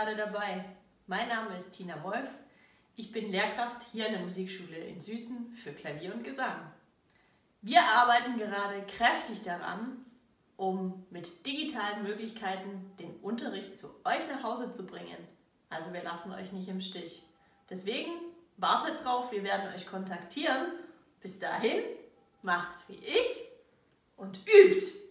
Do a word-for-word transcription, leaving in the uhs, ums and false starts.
gerade dabei. Mein Name ist Tina Wolf. Ich bin Lehrkraft hier an der Musikschule in Süßen für Klavier und Gesang. Wir arbeiten gerade kräftig daran, um mit digitalen Möglichkeiten den Unterricht zu euch nach Hause zu bringen. Also wir lassen euch nicht im Stich. Deswegen wartet drauf, wir werden euch kontaktieren. Bis dahin, macht's wie ich und übt!